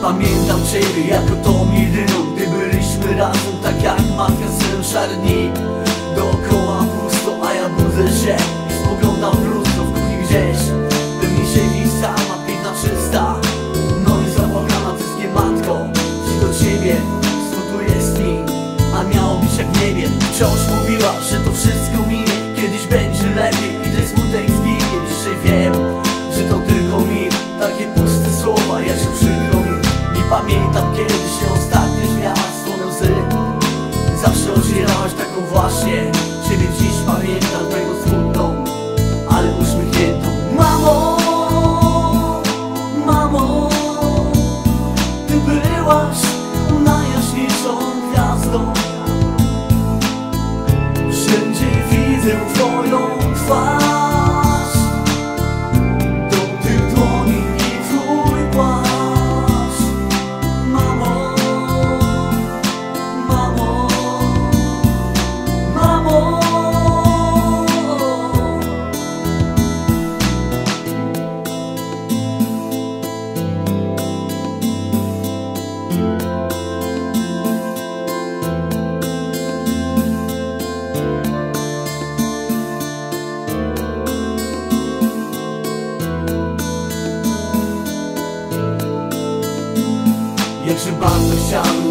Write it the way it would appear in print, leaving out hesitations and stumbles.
Pamiętam ciebie jako tą jedyną, gdy byliśmy razem, tak jak matka synem. Szare dni, dookoła pusto, a ja budzę się i spoglądam w lustro w kuchni gdzieś. Pewnie siedzi sama, piękna, czysta, no i zapłakana, tyskie matko. Czy do ciebie smutno jest mi, a miało być jak w niebie. Wciąż mówiła, że to wszystko minie, kiedyś będzie lepiej i ten smutek zginie. Dzisiaj wiem, że to tylko mir, takie puste słowa, ja się przykro mi. Nie pamiętam, kiedy się ostatnio śmiałaś słoną łzy. Zawsze ocierałaś taką właśnie. Ciebie dziś pamiętam, taką smutną, ale uśmiechniętą. Mamo, mamo, ty byłaś najjaśniejszą gwiazdą. Wszędzie widzę twoją twarz, dotyk dłoni i twój płaszcz. Mamo, mamo, mamo. Jakże bardzo chciałem